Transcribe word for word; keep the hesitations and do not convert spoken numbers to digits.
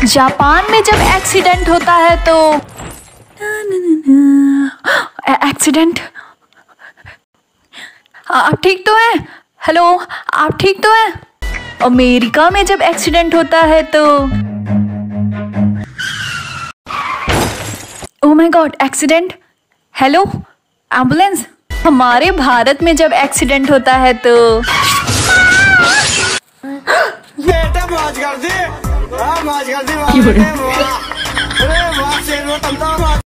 Japan में जब accident होता है तो एक्सीडेंट। आप ठीक तो हैं? हेलो, आप ठीक तो हैं? अमेरिका में जब एक्सीडेंट होता है तो oh my god, accident. Hello, ambulance. हमारे भारत में जब एक्सीडेंट होता है तो बेटा मौज कर दी, मौज कर दी।